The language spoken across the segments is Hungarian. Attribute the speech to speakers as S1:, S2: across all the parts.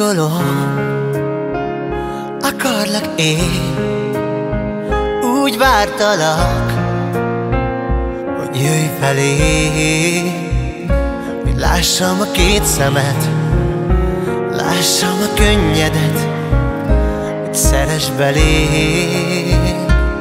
S1: titkolom, akarlak én, úgy vártalak, hogy jöjj felé, hogy lássam a két szemed, lássam a könnyedet, hogy szeress belém.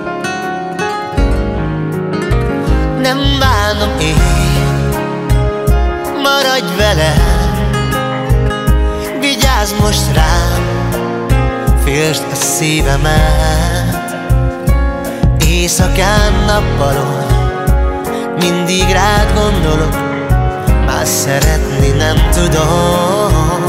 S1: Nem bánom én, maradj velem, vigyázz most rám, féltsd a szívemet. Éjszakán, nappalon mindig rád gondolok, már szeretni nem tudok.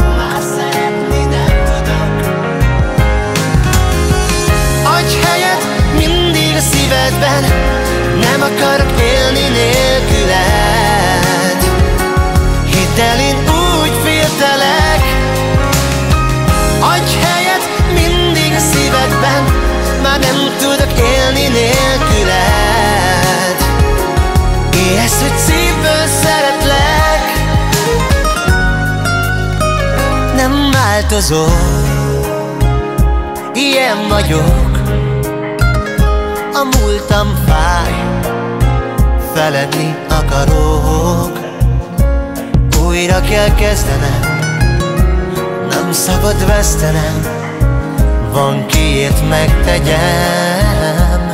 S1: Adj helyet mindig a szívedben, nem akarok élni nélküled. Hidd el, én úgy féltelek. Adj helyet mindig a szívedben, már nem tudok élni nélküled. Éhez, hogy szívből szeretlek. Nem változol, ilyen vagyok. A múltam fáj, feledni akarok. Újra kell kezdenem, nem szabad vesztenem, van kiért megtegyem.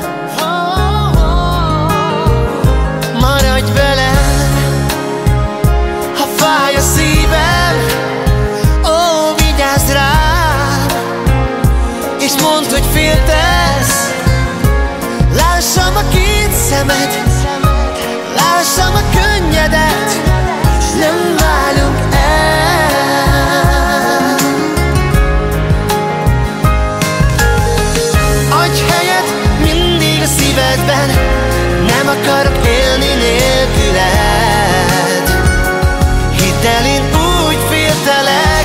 S1: Maradj velem, ha fáj a szívem, ó, vigyázz rám, és mondd, hogy féltesz. Lássam a két szemed, lássam a könnyedet, nem válunk el. Adj helyet mindig a szívedben, nem akarok élni nélküled. Hidd el, én úgy féltelek.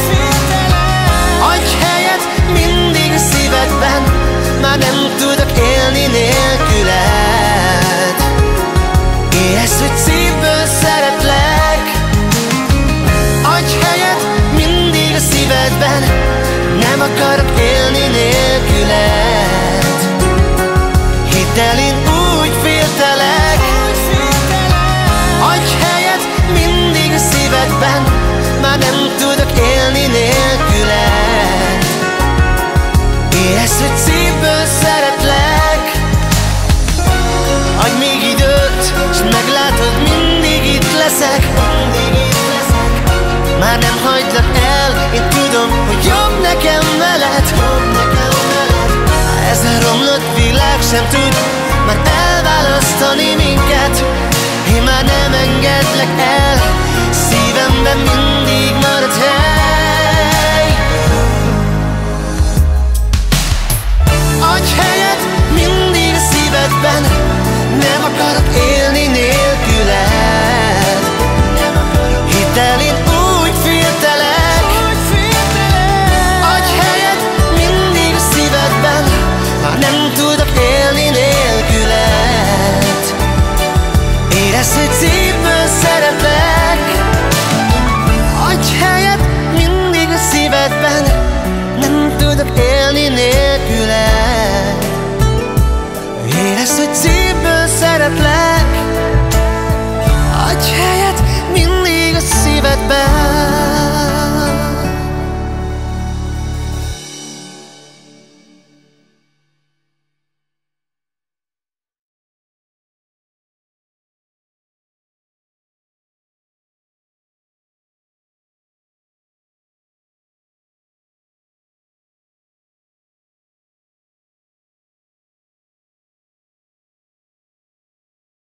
S1: Adj helyet mindig a szívedben, már nem tudok élni nélküled. Éhez, hogy szívből szeretlek. Adj helyet mindig a szívedben, nem akarok élni nélküled. Hidd el, én úgy féltelek. Adj helyet mindig a szívedben, már nem tudok élni nélküled. Éhez, hogy szívből szeretlek. Adj még időt, s meglátod, mindig itt leszek. Már nem hagylak el, én tudom, hogy jobb nekem veled. Ez a romlott világ sem tud már elválasztani minket. Én már nem engedlek el, szívemben mindig marad hely.